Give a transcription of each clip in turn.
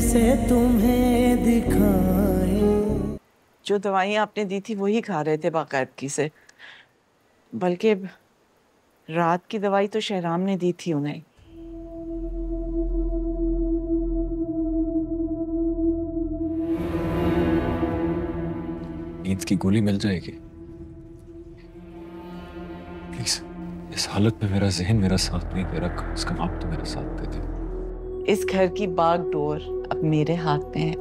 कैसे तुम्हें दिखाए। जो दवाइयाँ आपने दी थी वही खा रहे थे बाकायदगी से, बल्कि रात की दवाई तो शहराम ने दी थी उन्हें। नींद की गोली मिल जाएगी प्लीज। इस हालत में मेरा जहन मेरा साथ नहीं दे रहा, कम से कम आप तो मेरा साथ दे दे। इस घर की बागडोर अब मेरे हाथ में है।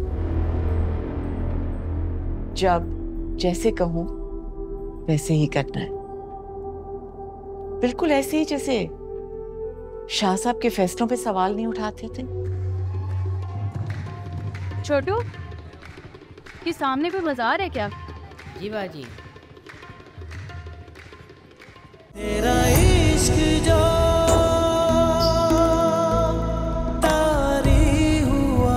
जब जैसे कहूं वैसे ही करना है, बिल्कुल ऐसे ही जैसे शाह साहब के फैसलों पे सवाल नहीं उठाते थे। छोटू, ये सामने कोई बाजार है क्या? जी बाजी। तेरा इश्क जो तारी हुआ।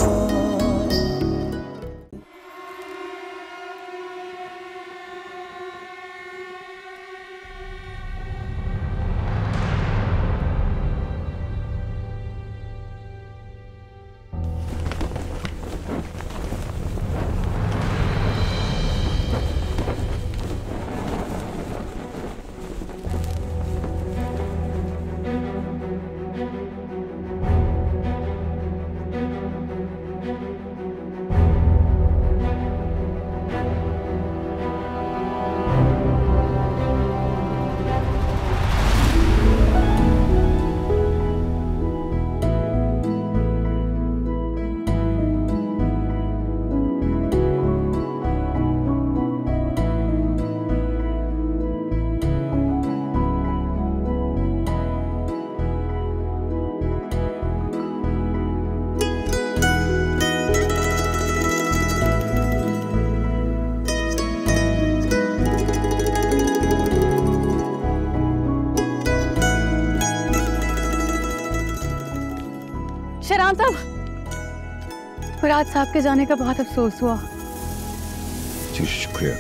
शहराम साहब, फराज साहब के जाने का बहुत अफसोस हुआ। जी शुक्रिया।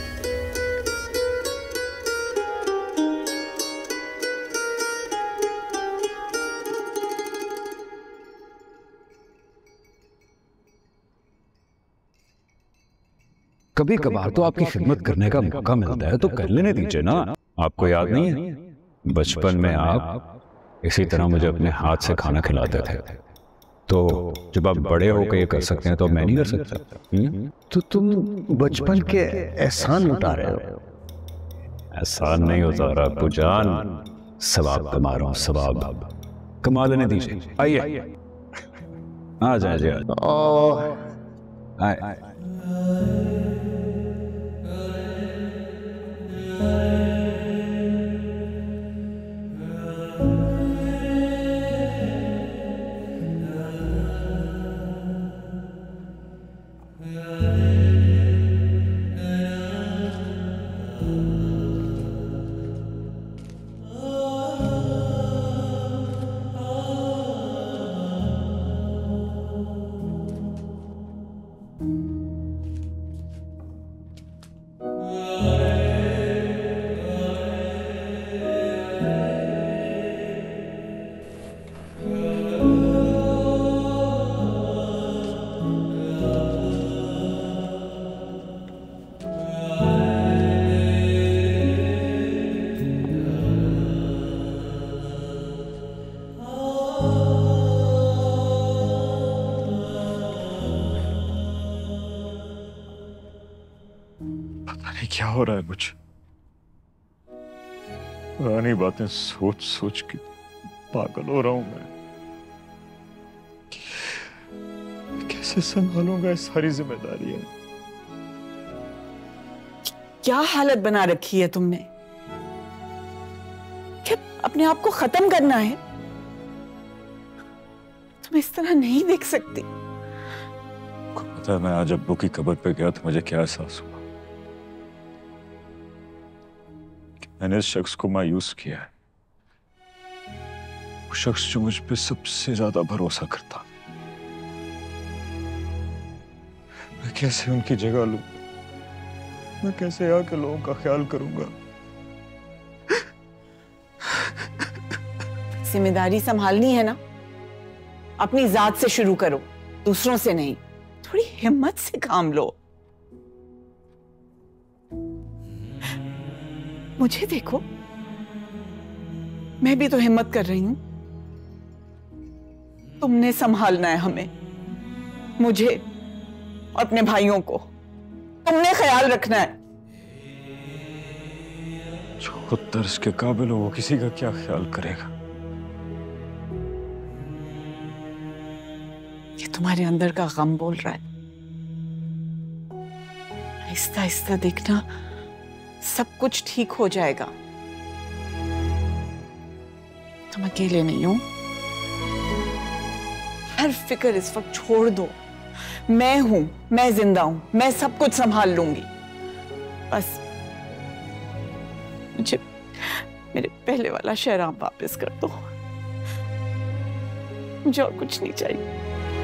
कभी कभार तो आपकी खिदमत करने का मौका मिलता है तो कर लेने दीजिए ना। आपको याद नहीं है बचपन में आप इसी तरह मुझे अपने हाथ से खाना खिलाते थे, तो जब आप बड़े होकर ये कर सकते हैं तो मैं नहीं कर सकता? तो तुम बचपन के एहसान लुटा रहे हो। एहसान नहीं होता रहा अब्बू जान, सवाब कमा रहा हूं, सवाब कमा लेने दीजिए। आइए आ जाइए। आए क्या हो रहा है? कुछ पुरानी बातें सोच सोच के पागल हो रहा हूं मैं। कैसे संभालूंगा ये सारी जिम्मेदारियां? क्या हालत बना रखी है तुमने? क्या अपने आप को खत्म करना है? तुम इस तरह नहीं देख सकती। पता है मैं आज अब्बू की कब्र पे गया तो मुझे क्या एहसास हुआ? मैंने इस शख्स को मायूस किया है, वो शख्स जो मुझ पे सबसे ज्यादा भरोसा करता। मैं कैसे उनकी जगह लूं? मैं कैसे यहाँ के लोगों का ख्याल करूंगा? जिम्मेदारी संभालनी है ना, अपनी जात से शुरू करो। दूसरों से नहीं, थोड़ी हिम्मत से काम लो। मुझे देखो, मैं भी तो हिम्मत कर रही हूं। तुमने संभालना है हमें, मुझे और अपने भाइयों को तुमने ख्याल रखना है। जो खुद दर्श के काबिल हो वो किसी का क्या ख्याल करेगा? ये तुम्हारे अंदर का गम बोल रहा है। आहिस्ता आहिस्ता देखना, सब कुछ ठीक हो जाएगा। तुम अकेले नहीं हो। हर फिक्र इस वक्त छोड़ दो। मैं हूं, मैं जिंदा हूं, मैं सब कुछ संभाल लूंगी। बस मुझे मेरे पहले वाला शहराम वापस कर दो। मुझे और कुछ नहीं चाहिए।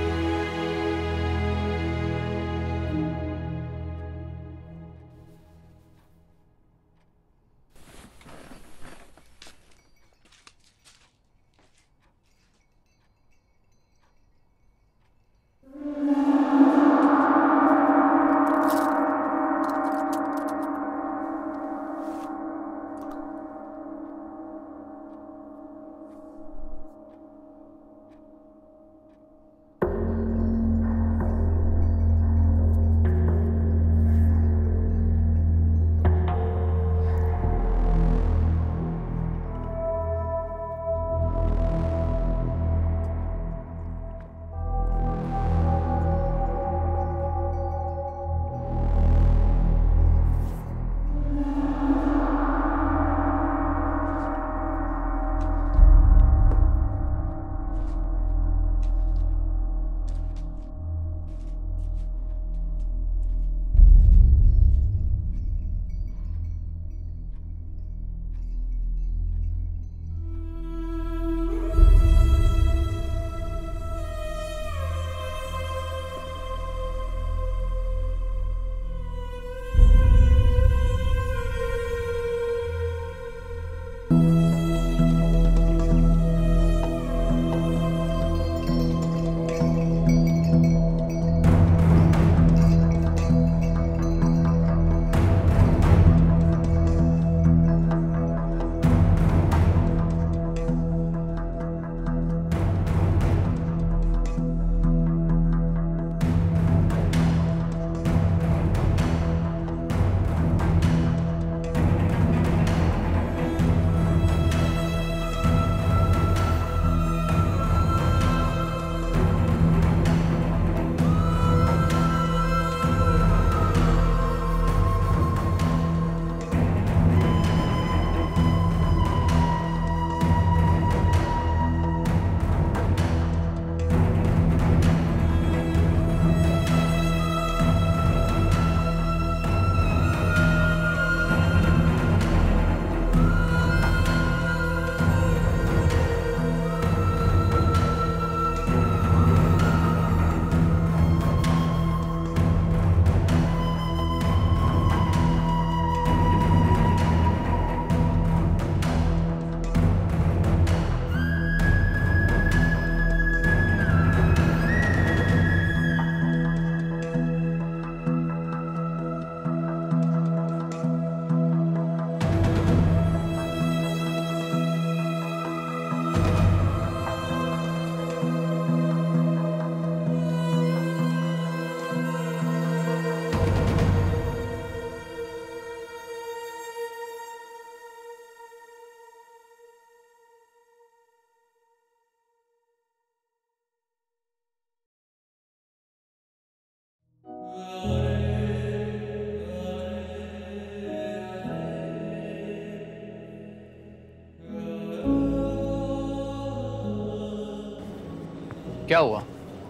क्या हुआ?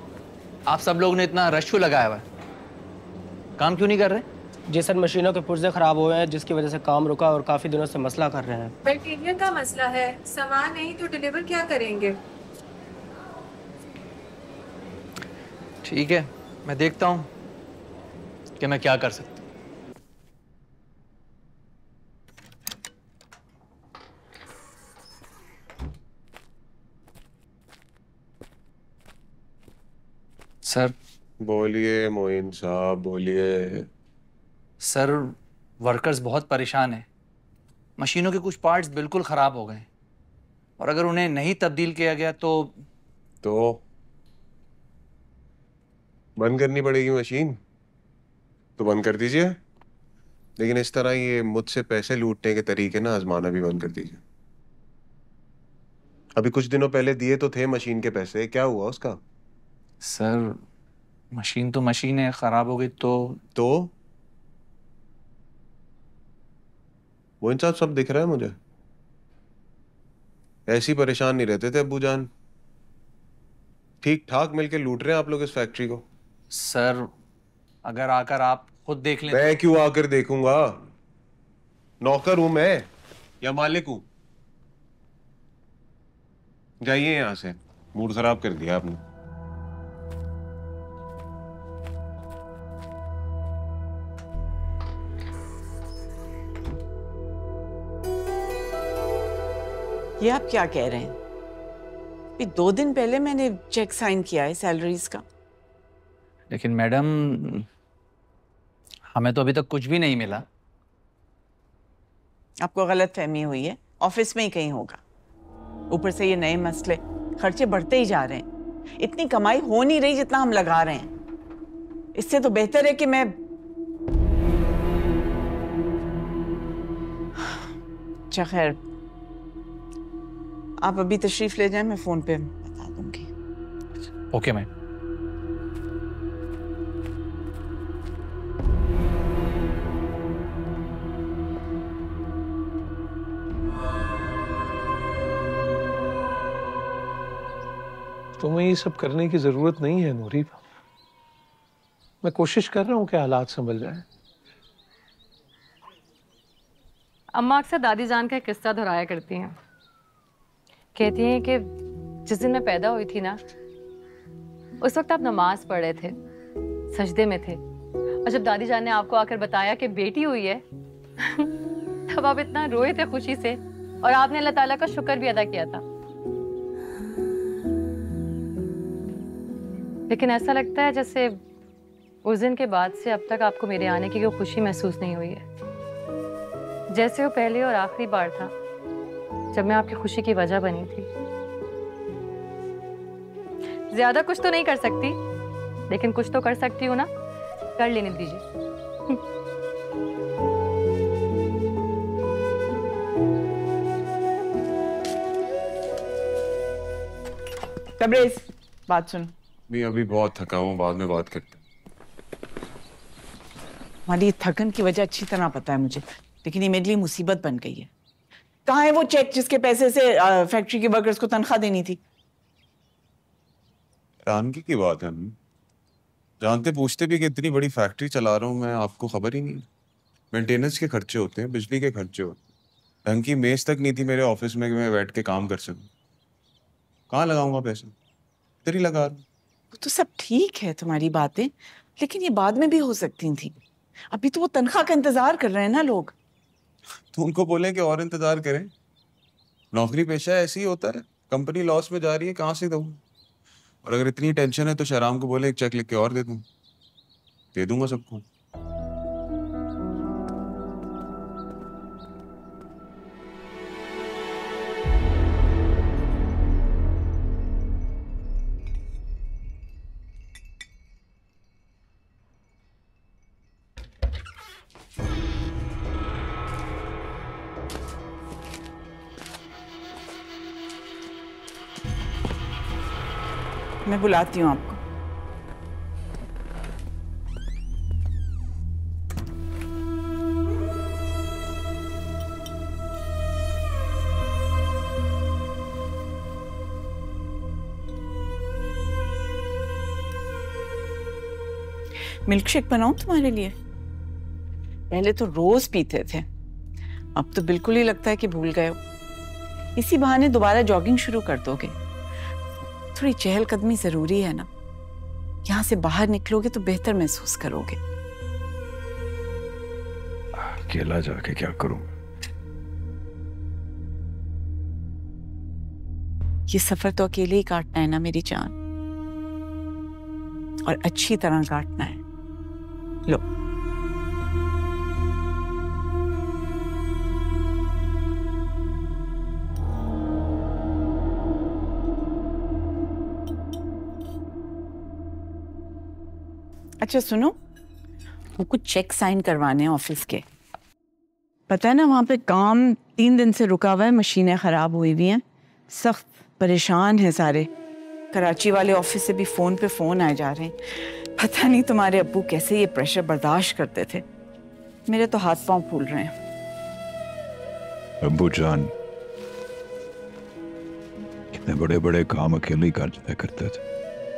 आप सब लोग ने इतना रश क्यों लगाया हुआ है? काम क्यों नहीं कर रहे? जी सर, मशीनों के पुर्जे खराब हुए हैं जिसकी वजह से काम रुका और काफ़ी दिनों से मसला कर रहे हैं। मटेरियल का मसला है, सामान नहीं तो डिलीवर क्या करेंगे? ठीक है, मैं देखता हूँ कि मैं क्या कर सकता हूँ। सर। बोलिए मोइन साहब, बोलिए। सर, वर्कर्स बहुत परेशान हैं। मशीनों के कुछ पार्ट्स बिल्कुल ख़राब हो गए और अगर उन्हें नहीं तब्दील किया गया तो बंद करनी पड़ेगी मशीन। तो बंद कर दीजिए, लेकिन इस तरह ये मुझसे पैसे लूटने के तरीके ना आजमाना भी बंद कर दीजिए। अभी कुछ दिनों पहले दिए तो थे मशीन के पैसे, क्या हुआ उसका? सर, मशीन तो मशीन है, ख़राब हो गई तो वो इन सब दिख रहा है मुझे। ऐसी परेशान नहीं रहते थे अब्बू जान। ठीक ठाक मिलके लूट रहे हैं आप लोग इस फैक्ट्री को। सर, अगर आकर आप खुद देख लें। मैं क्यों आकर देखूंगा? नौकर हूं मैं या मालिक हूं? जाइए यहां से, मूड खराब कर दिया आपने। ये आप क्या कह रहे हैं? अभी 2 दिन पहले मैंने चेक साइन किया है सैलरीज का। लेकिन मैडम, हमें तो अभी तक कुछ भी नहीं मिला। आपको गलत फहमी हुई है, ऑफिस में ही कहीं होगा। ऊपर से ये नए मसले, खर्चे बढ़ते ही जा रहे हैं। इतनी कमाई हो नहीं रही जितना हम लगा रहे हैं। इससे तो बेहतर है कि मैं अच्छा खैर, आप अभी तशरीफ ले जाएं, मैं फोन पे बता दूंगी। Okay ma'am. तुम्हें ये सब करने की जरूरत नहीं है नूरी। मैं कोशिश कर रहा हूँ कि हालात संभल जाएं। अम्मा अक्सर दादी जान का एक किस्सा दोहराया करती हैं। कहती हैं कि जिस दिन मैं पैदा हुई थी ना, उस वक्त आप नमाज पढ़ रहे थे, सजदे में थे, और जब दादी जान ने आपको आकर बताया कि बेटी हुई है तब आप इतना रोए थे खुशी से, और आपने अल्लाह ताला का शुक्र भी अदा किया था। लेकिन ऐसा लगता है जैसे उस दिन के बाद से अब तक आपको मेरे आने की कोई खुशी महसूस नहीं हुई है। जैसे वो पहली और आखिरी बार था जब मैं आपकी खुशी की वजह बनी थी। ज्यादा कुछ तो नहीं कर सकती, लेकिन कुछ तो कर सकती हूँ ना, कर लेने दीजिए। तबरेज, बात सुन। मैं अभी बहुत थका हूँ, बाद में बात करते हैं। हमारी थकन की वजह अच्छी तरह पता है मुझे, लेकिन ये मेरे लिए मुसीबत बन गई है। कहाँ है वो चेक जिसके पैसे से फैक्ट्री के वर्कर्स को तनख्वाह देनी थी? हैरानगी की बात है। जानते पूछते भी कि इतनी बड़ी फैक्ट्री चला रहा हूँ मैं, आपको खबर ही नहीं। मेंटेनेंस के खर्चे होते हैं, बिजली के खर्चे होते हैं। ढंग की मेज तक नहीं थी मेरे ऑफिस में कि मैं बैठ के काम कर सकूँ। कहाँ लगाऊंगा पैसे? इधर ही लगा रहा हूँ। तो सब ठीक है तुम्हारी बातें, लेकिन ये बाद में भी हो सकती थी। अभी तो वो तनख्वाह का इंतजार कर रहे हैं ना लोग। तो उनको बोले कि और इंतजार करें। नौकरी पेशा ऐसे ही होता है। कंपनी लॉस में जा रही है, कहाँ से दूँ? और अगर इतनी टेंशन है तो शहराम को बोले एक चेक लिख के और दे दूंगा सबको। मैं बुलाती हूँ आपको। मिल्क शेक बनाऊं तुम्हारे लिए? पहले तो रोज पीते थे, अब तो बिल्कुल ही लगता है कि भूल गए हो। इसी बहाने दोबारा जॉगिंग शुरू कर दोगे। थोड़ी चहलकदमी जरूरी है ना, यहाँ से बाहर निकलोगे तो बेहतर महसूस करोगे। अकेला जाके क्या करूं? ये सफर तो अकेले ही काटना है ना मेरी जान। और अच्छी तरह काटना है। लो। अच्छा सुनो, वो कुछ चेक साइन करवाने हैं ऑफिस के। पता है ना, वहाँ पे काम 3 दिन से रुका हुआ है, मशीनें ख़राब हुई हुई हैं, सख्त परेशान हैं सारे। कराची वाले ऑफिस से भी फ़ोन पे फ़ोन आए जा रहे हैं। पता नहीं तुम्हारे अब्बू कैसे ये प्रेशर बर्दाश्त करते थे। मेरे तो हाथ पांव फूल रहे हैं। अब्बू जान कितने बड़े बड़े काम अकेले ही कर जाया करते थे।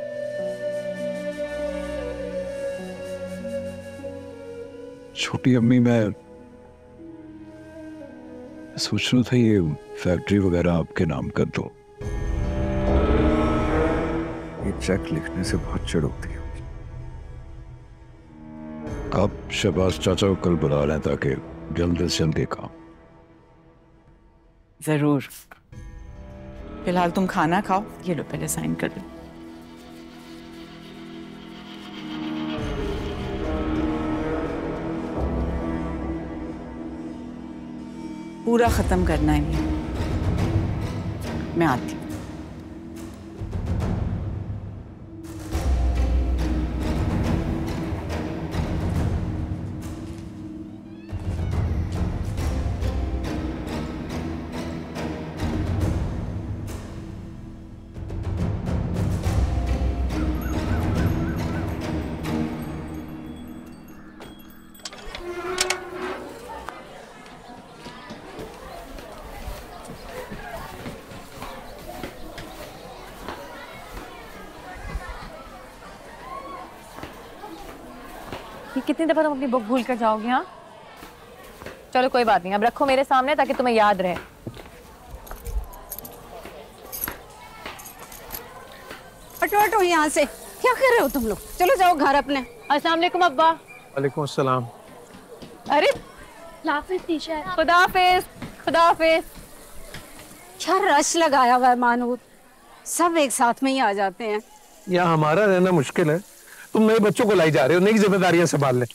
छोटी अम्मी, मैं सोच रहा था ये फैक्ट्री वगैरह आपके नाम कर दो। ये चेक लिखने से बहुत चिढ़ होती है। आप शहबाज चाचा को कल बुला लें ताकि जल्द से जल्द काम। जरूर। फिलहाल तुम खाना खाओ, ये लो पहले साइन कर दो। पूरा खत्म करना है ये। मैं आती हूँ। ये कितनी दफा तुम अपनी बुक भूल कर जाओगे? हाँ चलो कोई बात नहीं, अब रखो मेरे सामने ताकि तुम्हें याद रहे। हटो हटो यहाँ से, क्या कर रहे हो तुम लोग? चलो जाओ घर अपने। अस्सलाम वालेकुम अब्बा। वालेकुम अस्सलाम। अरे हाफिज टीचर। खुदा हाफिज। खुदा हाफिज। क्या रश लगाया हुआ है मानूर, सब एक साथ में ही आ जाते हैं। यहाँ हमारा रहना मुश्किल है, तुम नए बच्चों को लाई जा रहे हो, नई जिम्मेदारियां संभाल ले।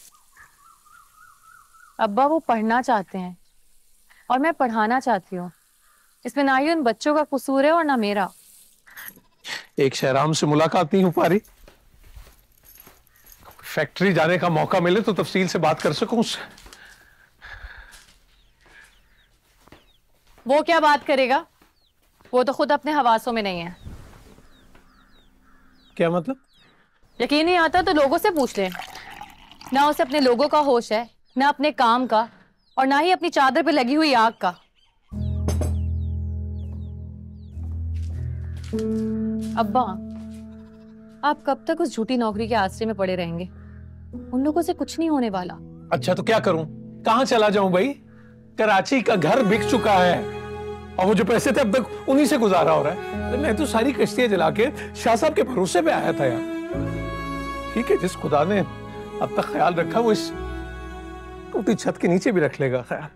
अब्बा वो पढ़ना चाहते हैं और मैं पढ़ाना चाहती हूँ, इसमें ना ही उन बच्चों का कसूर है और ना मेरा। एक शहराम से मुलाकात नहीं हो पा रही, फैक्ट्री जाने का मौका मिले तो तफसील से बात कर सकूं उससे। वो क्या बात करेगा, वो तो खुद अपने हवासों में नहीं है। क्या मतलब? यकीन नहीं आता तो लोगों से पूछ ले। ना उसे अपने लोगों का होश है, ना अपने काम का, और ना ही अपनी चादर पे लगी हुई आग का। अब्बा आप कब तक उस झूठी नौकरी के आश्रय में पड़े रहेंगे? उन लोगों से कुछ नहीं होने वाला। अच्छा तो क्या करूं, कहां चला जाऊं भाई? कराची का घर बिक चुका है और वो जो पैसे थे अब तक उन्हीं से गुजारा हो रहा है। अरे मैं तो सारी कश्तियां जला के शाह साहब के भरोसे पे आया था यार। ठीक है, जिस खुदा ने अब तक ख्याल रखा वो इस टूटी छत के नीचे भी रख लेगा ख्याल।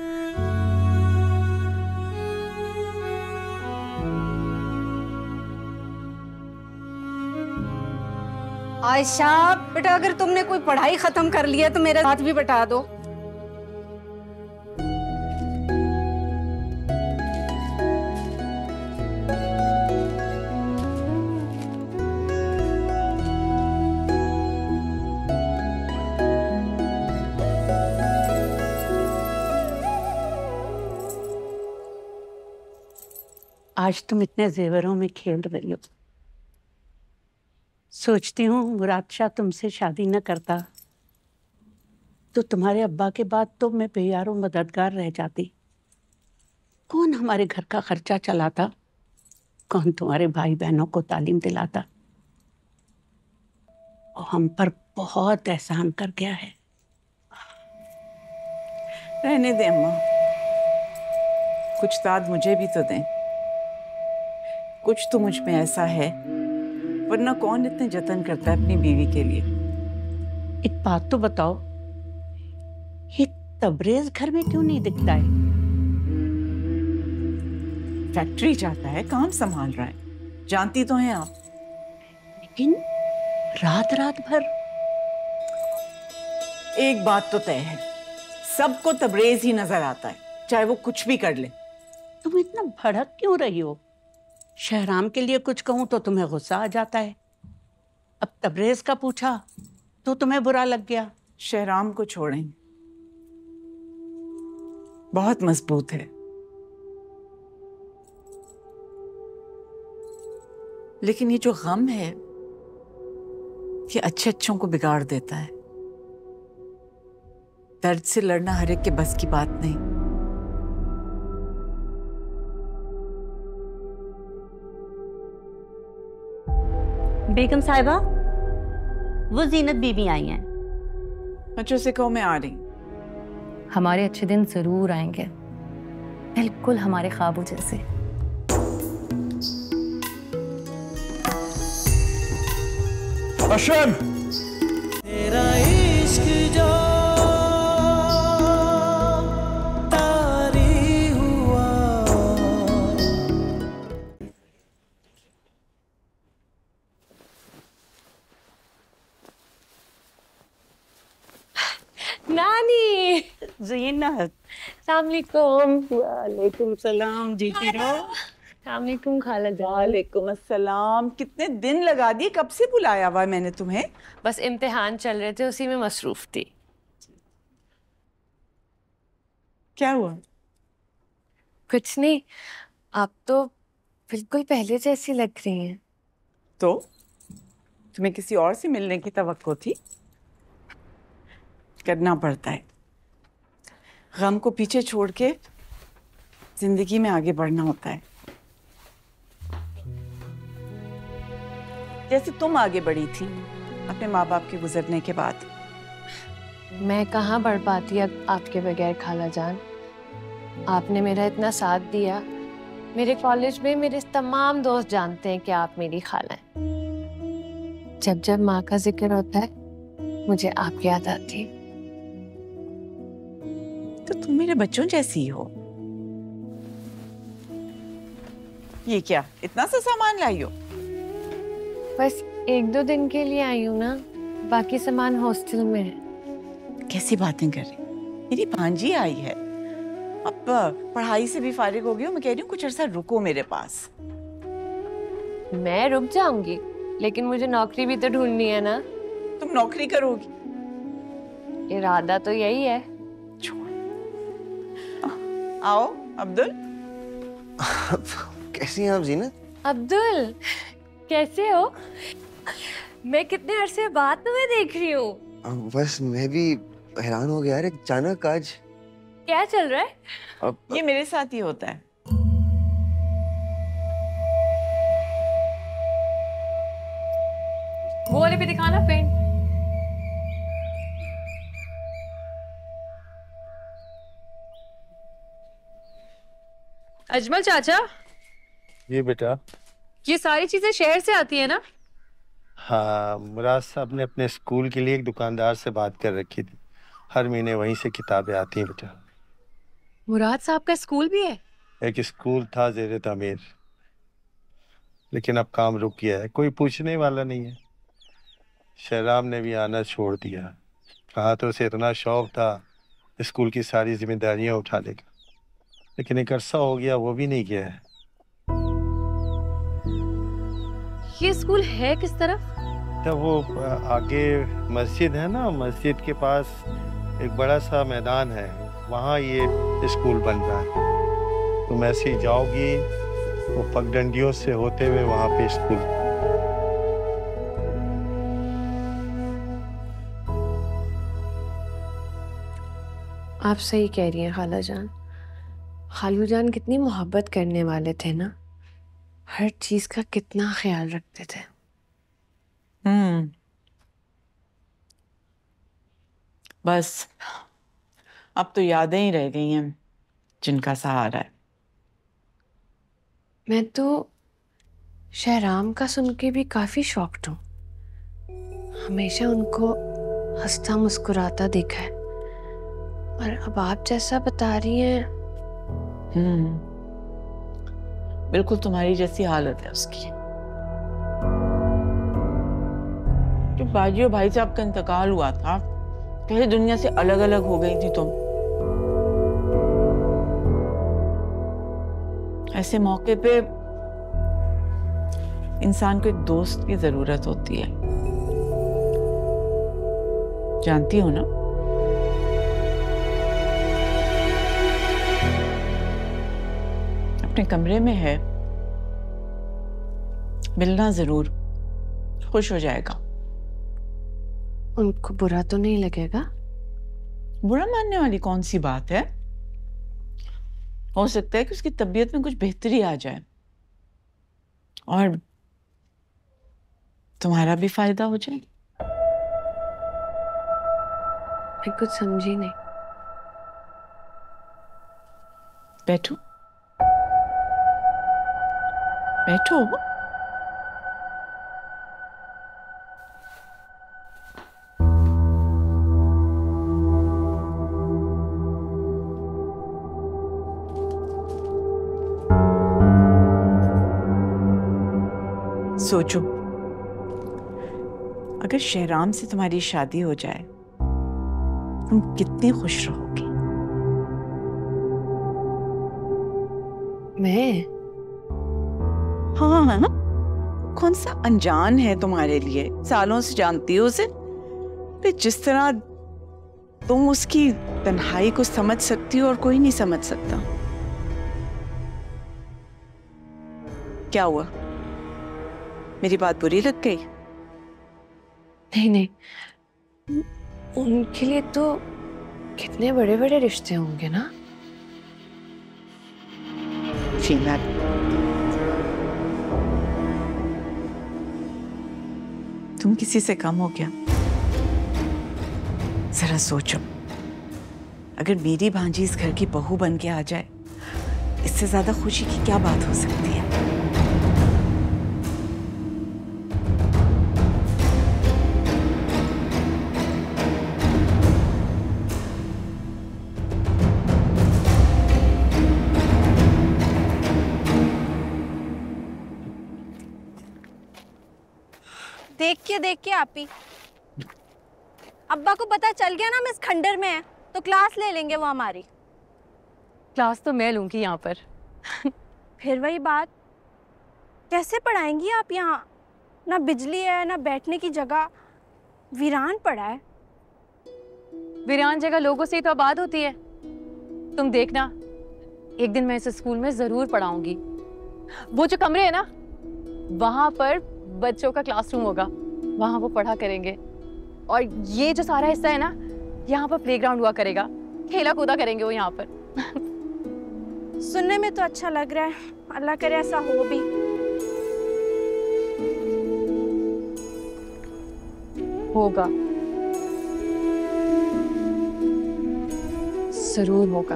आयशा बेटा, अगर तुमने कोई पढ़ाई खत्म कर ली है तो मेरे साथ भी बैठा दो। आज तुम इतने जेवरों में खेल रही हो। सोचती हूँ मुराद शाह तुमसे शादी न करता तो तुम्हारे अब्बा के बाद तो मैं बेयारो मददगार रह जाती। कौन हमारे घर का खर्चा चलाता, कौन तुम्हारे भाई बहनों को तालीम दिलाता। और हम पर बहुत एहसान कर गया है। रहने दे अम्मा, कुछ दाद मुझे भी तो दें। कुछ तो मुझ में ऐसा है, वरना कौन इतने जतन करता है अपनी बीवी के लिए। एक बात तो बताओ, ये तबरेज घर में क्यों नहीं दिखता है? फैक्ट्री जाता है, काम संभाल रहा है, जानती तो हैं आप। लेकिन रात रात भर। एक बात तो तय है, सबको तबरेज ही नजर आता है, चाहे वो कुछ भी कर ले। तुम इतना भड़क क्यों रही हो? शहराम के लिए कुछ कहूं तो तुम्हें गुस्सा आ जाता है। अब तबरेज का पूछा तो तुम्हें बुरा लग गया। शहराम को छोड़ें, बहुत मजबूत है, लेकिन ये जो गम है ये अच्छे अच्छों को बिगाड़ देता है। दर्द से लड़ना हर एक के बस की बात नहीं। बेगम साहिबा, वो जीनत बीबी आई हैं। बच्चों से कहो मैं आ रही। हमारे अच्छे दिन जरूर आएंगे, बिल्कुल हमारे ख्वाबों जैसे। अशम, तेरा इश्क जो तारी हुआ। नानी जीनत, वालेकुम सलाम, जीती रहो। खाला जान। वालेकुम अस्सलाम। कितने दिन लगा दिए, कब से बुलाया हुआ मैंने तुम्हें? बस इम्तिहान चल रहे थे, उसी में मसरूफ थी। क्या हुआ? कुछ नहीं, आप तो बिल्कुल पहले जैसी लग रही हैं। तो तुम्हें किसी और से मिलने की तवक्को थी? करना पड़ता है, गम को पीछे छोड़ के जिंदगी में आगे बढ़ना होता है। जैसे तुम आगे बढ़ी थी अपने माँ बाप के गुजरने के बाद। मैं कहाँ बढ़ पाती अब आपके बगैर खाला जान। आपने मेरा इतना साथ दिया। मेरे कॉलेज में मेरे तमाम दोस्त जानते हैं कि आप मेरी खाला हैं। जब जब माँ का जिक्र होता है मुझे आपकी याद आती है। तो तुम मेरे बच्चों जैसी हो। ये क्या इतना सा सामान लाई हो? बस 1-2 दिन के लिए आई हूँ ना, बाकी सामान हॉस्टल में है। कैसी बातें कर रही? मेरी भांजी आई है, अब पढ़ाई से भी फारिग हो गई हूँ। मैं कह रही हूँ कुछ अरसा रुको मेरे पास। मैं रुक जाऊंगी, लेकिन मुझे नौकरी भी तो ढूंढनी है ना। तुम नौकरी करोगी? इरादा तो यही है। आओ अब्दुल। कैसी हैं आप जीनत? अब्दुल कैसे हो? मैं कितने अरसे बाद तुम्हें देख रही हूँ। बस मैं भी हैरान हो गया यार, अचानक आज। क्या चल रहा है? ये मेरे साथ ही होता है। वो वाले पे दिखाना पेंट। अजमल चाचा, जी बेटा। ये सारी चीजें शहर से आती है ना? हाँ, मुराद साहब ने अपने स्कूल के लिए एक दुकानदार से बात कर रखी थी। हर महीने वहीं से किताबें आती हैं बेटा। मुराद साहब का स्कूल भी है? एक स्कूल था ज़ेरे तामीर, लेकिन अब काम रुक गया है, कोई पूछने वाला नहीं है। शहराम ने भी आना छोड़ दिया। कहा तो उसे इतना शौक था स्कूल की सारी जिम्मेदारियां उठाने का, लेकिन एक अरसा हो गया वो भी नहीं गया है। ये स्कूल है किस तरफ? तो वो आगे मस्जिद है ना, मस्जिद के पास एक बड़ा सा मैदान है, वहाँ ये स्कूल बन रहा है। तुम ऐसे ही जाओगी, वो पगडंडियों से होते हुए वहाँ पे स्कूल। आप सही कह रही हैं खाला जान। खालू जान कितनी मोहब्बत करने वाले थे ना, हर चीज का कितना ख्याल रखते थे। बस अब तो यादें ही रह गई हैं जिनका सहारा है। मैं तो शहराम का सुन के भी काफी शॉक्ड हूँ। हमेशा उनको हंसता मुस्कुराता देखा है, और अब आप जैसा बता रही हैं। बिल्कुल तुम्हारी जैसी हालत है उसकी। जो बाजी और भाई साहब का इंतकाल हुआ था, कैसे दुनिया से अलग अलग हो गई थी तुम। ऐसे मौके पे इंसान को एक दोस्त की जरूरत होती है, जानती हो ना? अपने कमरे में है, मिलना जरूर, खुश हो जाएगा। उनको बुरा तो नहीं लगेगा? बुरा मानने वाली कौन सी बात है? हो सकता है कि उसकी तबीयत में कुछ बेहतरी आ जाए और तुम्हारा भी फायदा हो जाए। मैं कुछ समझी नहीं। बैठो बैठो। सोचो, अगर शहराम से तुम्हारी शादी हो जाए, तुम कितनी खुश रहोगी। मैं? हाँ है ना, कौन सा अनजान है तुम्हारे लिए, सालों से जानती हो उसे। तो जिस तरह तुम उसकी तन्हाई को समझ सकती हो और कोई नहीं समझ सकता। क्या हुआ, मेरी बात बुरी लग गई? नहीं नहीं, उनके लिए तो कितने बड़े बड़े रिश्ते होंगे ना। शीना, तुम किसी से कम हो क्या? जरा सोचो, अगर मेरी भांजी इस घर की बहू बन के आ जाए, इससे ज्यादा खुशी की क्या बात हो सकती है? देख के आप ही, अब्बा को पता चल गया ना मिस खंडर में है, तो क्लास ले लेंगे वो हमारी। क्लास तो मैं लूंगी यहाँ पर। फिर वही बात, कैसे पढ़ाएंगी आप यहाँ? ना बिजली है, ना बैठने की जगह, वीरान पड़ा है। वीरान जगह लोगों से ही तो आबाद होती है। तुम देखना, एक दिन मैं इस स्कूल में जरूर पढ़ाऊंगी। वो जो कमरे है ना, वहां पर बच्चों का क्लासरूम होगा, वहां वो पढ़ा करेंगे। और ये जो सारा हिस्सा है ना, यहाँ पर प्लेग्राउंड हुआ करेगा, खेला कूदा करेंगे वो यहाँ पर। सुनने में तो अच्छा लग रहा है, अल्लाह करे ऐसा हो भी। होगा, जरूर होगा।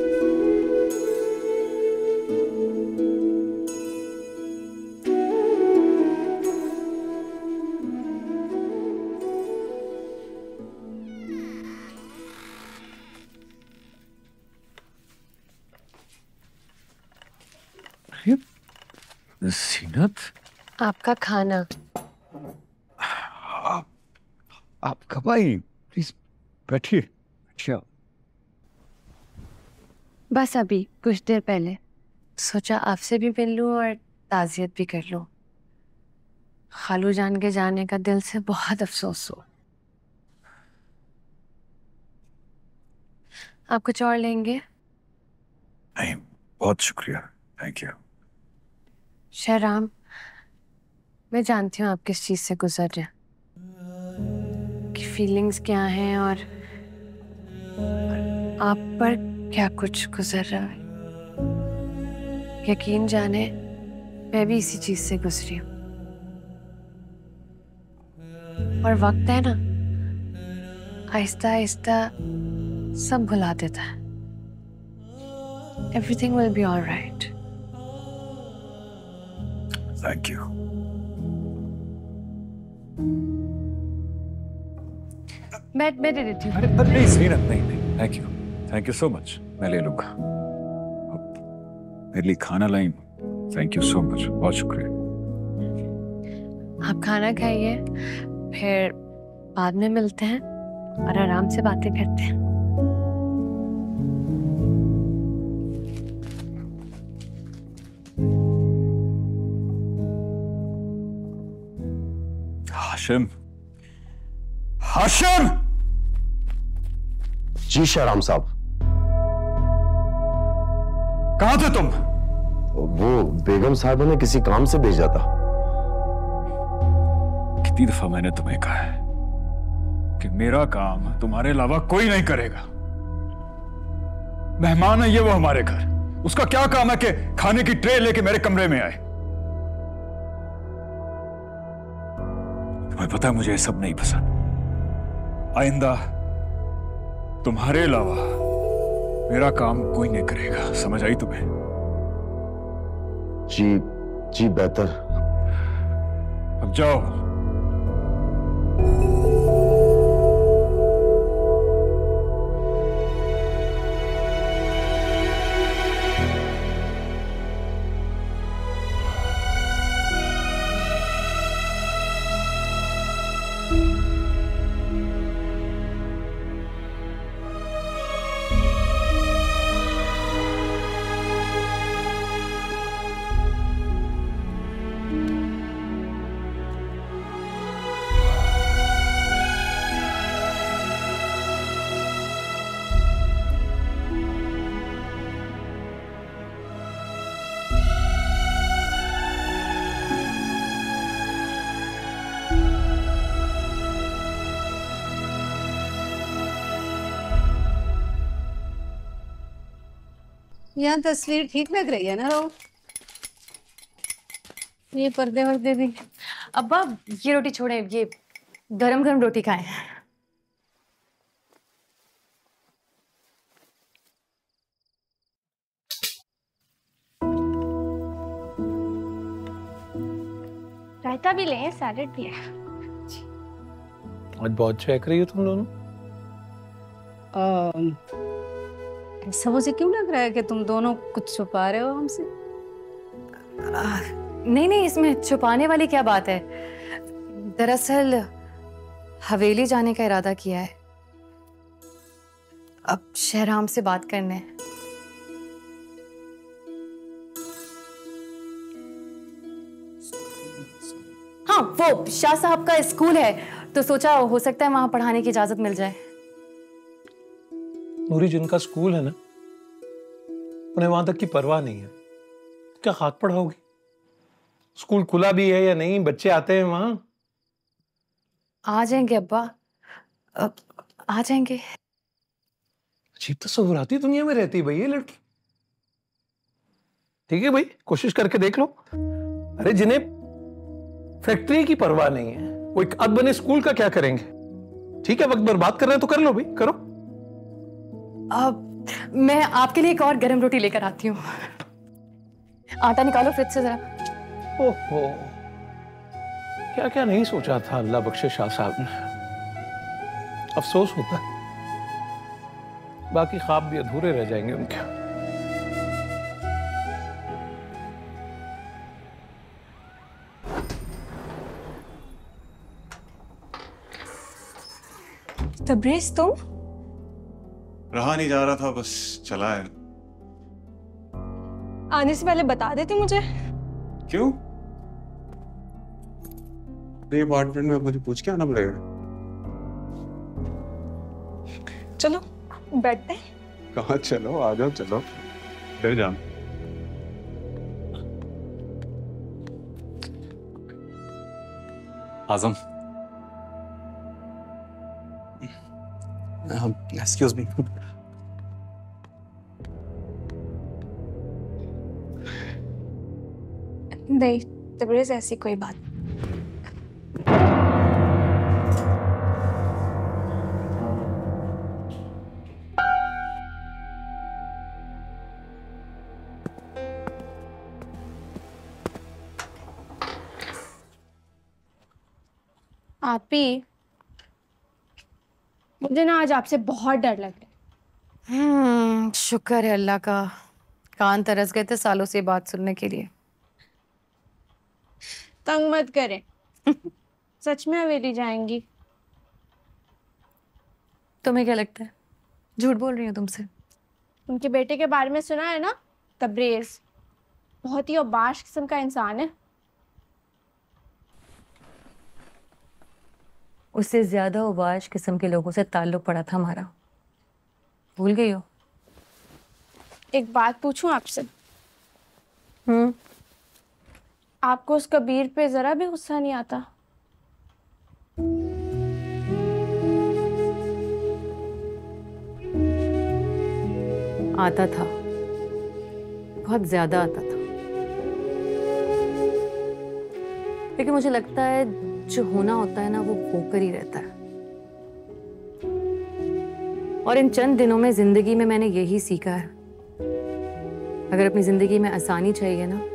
सीनत, आपका खाना। आप कब आई? प्लीज बैठिए बैठिए। बस अभी कुछ देर पहले सोचा आपसे भी मिल लूं और ताज़ियत भी कर लूं। खालू जान के जाने का दिल से बहुत अफसोस हो। आप कुछ और लेंगे? नहीं, बहुत शुक्रिया, थैंक यू। शहराम, मैं जानती हूँ आप किस चीज से गुजर रहे हैं, कि फीलिंग्स क्या हैं और आप पर क्या कुछ गुजर रहा है। यकीन जाने मैं भी इसी चीज से गुजरी हूँ। और वक्त है ना, आहिस्ता आहिस्ता सब भुला देता है। Everything will be all right. Thank you. मैं दे देती हूँ। अरे नहीं सीनत, नहीं, थैंक यू सो मच, मैं ले लूंगा। मेरे लिए खाना लाई, थैंक यू सो मच, बहुत शुक्रिया। आप खाना खाइए, फिर बाद में मिलते हैं और आराम से बातें करते हैं। हाशिम, हाशिम! जी शहराम साहब। कहां थे तुम? वो बेगम साहबा ने किसी काम से भेजा था। कितनी दफा मैंने तुम्हें कहा है कि मेरा काम तुम्हारे अलावा कोई नहीं करेगा। मेहमान है ये वो हमारे घर, उसका क्या काम है कि खाने की ट्रे लेके मेरे कमरे में आए? तुम्हें पता है मुझे ये सब नहीं पसंद। आइंदा तुम्हारे अलावा मेरा काम कोई नहीं करेगा, समझ आई तुम्हें? जी बेहतर। अब जाओ। यहाँ तस्वीर ठीक लग रही है ना रो? ये पर्दे वर्दे भी। अब्बा ये रोटी छोड़े, ये गरम गरम रोटी खाएं। रायता भी लें, सैलेड भी है। आज बहुत चेक रही हो तुम दोनों। ऐसा मुझे क्यों लग रहा है कि तुम दोनों कुछ छुपा रहे हो हमसे? नहीं नहीं, इसमें छुपाने वाली क्या बात है। दरअसल हवेली जाने का इरादा किया है, अब शहराम से बात करने। हाँ, वो शाह साहब का स्कूल है तो सोचा हो सकता है वहां पढ़ाने की इजाजत मिल जाए। नूरी, जिनका स्कूल है ना, उन्हें वहां तक की परवाह नहीं है। क्या हाथ पढ़ाओगी? स्कूल खुला भी है या नहीं, बच्चे आते हैं वहां। आ जाएंगे अब्बा, अब आ जाएंगे। अजीब तस्वुराती दुनिया में रहती है भाई ये लड़की। ठीक है भाई, कोशिश करके देख लो। अरे जिन्हें फैक्ट्री की परवाह नहीं है, वो एक अद बने स्कूल का क्या करेंगे? ठीक है, वक्त बर्बाद कर रहे हैं तो कर लो भाई, करो। अब मैं आपके लिए एक और गरम रोटी लेकर आती हूँ। आटा निकालो फ्रिज से जरा। ओहो, क्या क्या नहीं सोचा था अल्लाह बख्शे शाह साहब ने। अफसोस होता है, बाकी ख्वाब भी अधूरे रह जाएंगे उनके। तब्रेज़, तुम? रहा नहीं जा रहा था, बस चला है। आने से पहले बता देती मुझे। क्यों? नहीं, अपार्टमेंट में मुझे पूछ के आना पड़ेगा। चलो बैठते हैं। कहाँ चलो? आ जाओ, चलो फिर जाओ। Azam, excuse me. नहीं तब्रेज़, ऐसी कोई बात। आपी, मुझे ना आज आपसे बहुत डर लग रहा है। शुक्र है अल्लाह का, कान तरस गए थे सालों से बात सुनने के लिए। तंग मत करें। सच में हवेली जाएंगी? तुम्हें क्या लगता है झूठ बोल रही हूँ तुमसे? उनके बेटे के बारे में सुना है ना, तब्रेज बहुत ही औबाश किस्म का इंसान है। उससे ज्यादा उबाश किस्म के लोगों से ताल्लुक पड़ा था हमारा, भूल गई हो? एक बात पूछूं आपसे? आपको उस कबीर पे जरा भी गुस्सा नहीं आता? आता था, बहुत ज्यादा आता था, लेकिन मुझे लगता है जो होना होता है ना वो होकर ही रहता है। और इन चंद दिनों में जिंदगी में मैंने यही सीखा है, अगर अपनी जिंदगी में आसानी चाहिए ना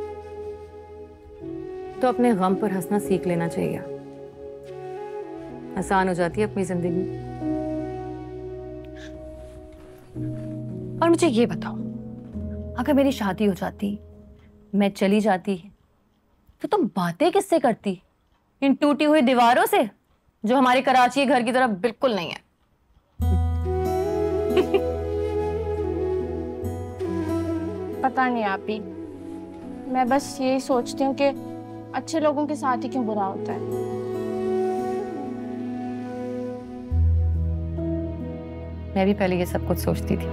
तो अपने गम पर हंसना सीख लेना चाहिए, आसान हो जाती है अपनी जिंदगी। और मुझे ये बताओ, अगर मेरी शादी हो जाती, मैं चली जाती, तो तुम बातें किससे करती? इन टूटी हुई दीवारों से जो हमारे कराची के घर की तरह बिल्कुल नहीं है। पता नहीं आप ही, मैं बस यही सोचती हूँ कि अच्छे लोगों के साथ ही क्यों बुरा होता है। मैं भी पहले ये सब कुछ सोचती थी,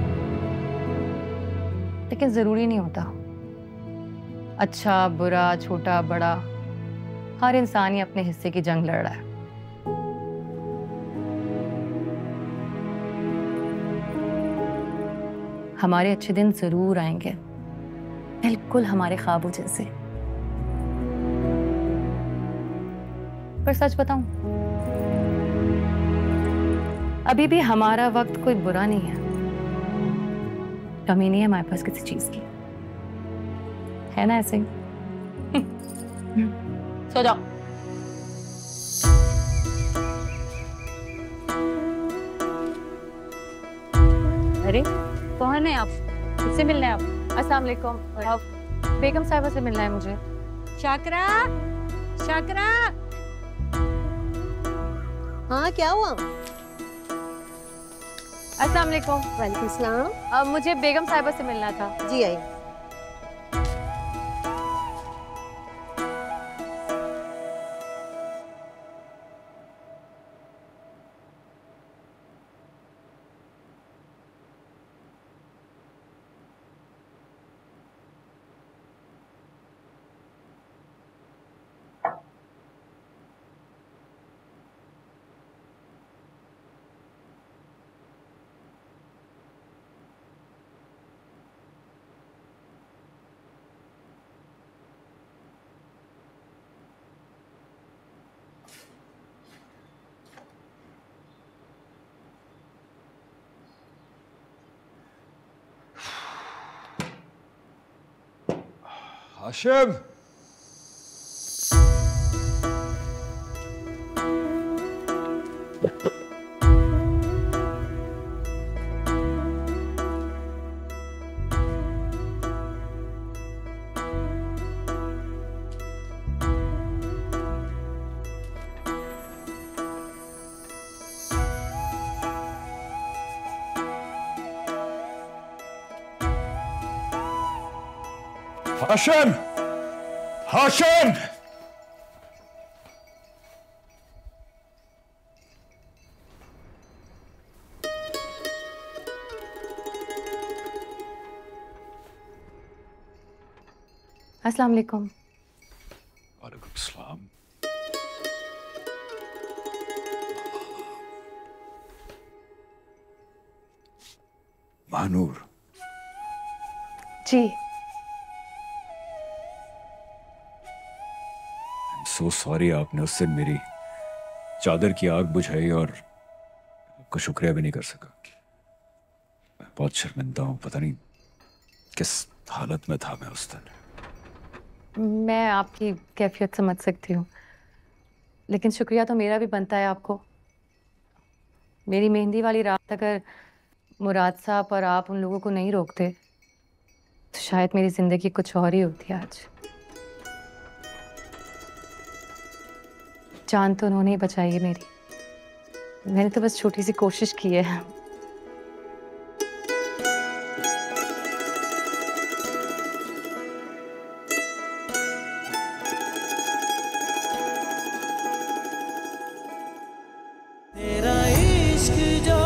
लेकिन जरूरी नहीं होता। अच्छा बुरा छोटा बड़ा हर इंसान ही अपने हिस्से की जंग लड़ रहा है। हमारे अच्छे दिन जरूर आएंगे, बिल्कुल हमारे ख्वाबों जैसे। पर सच बताऊं, अभी भी हमारा वक्त कोई बुरा नहीं है, कमी नहीं है हमारे पास किसी चीज की, है ना? ऐसे ही सो जाओ। अरे कौन है आप? किससे मिलना है आप? अस्सलाम वालेकुम। बेगम साहिबा से मिलना है मुझे। शाकरा, शाकरा। हाँ क्या हुआ? अस्सलाम वालेकुम। वालेकुम सलाम। मुझे बेगम साहिबा से मिलना था। जी आइए। हाशिम, हाशिम, हाशिम। अस्सलाम वालेकुम। वालेकुम सलाम। महानूर जी। सो सॉरी, आपने उस दिन मेरी चादर की आग बुझाई और आपका शुक्रिया भी नहीं कर सका। मैं बहुत शर्मिंदा हूं, पता नहीं किस हालत में था मैं उस दिन। मैं आपकी कैफियत समझ सकती हूँ, लेकिन शुक्रिया तो मेरा भी बनता है आपको। मेरी मेहंदी वाली रात अगर मुराद साहब और आप उन लोगों को नहीं रोकते तो शायद मेरी जिंदगी कुछ और ही होती आज। जान तो उन्होंने ही बचाई है मेरी, मैंने तो बस छोटी सी कोशिश की है। तेरा इश्क जो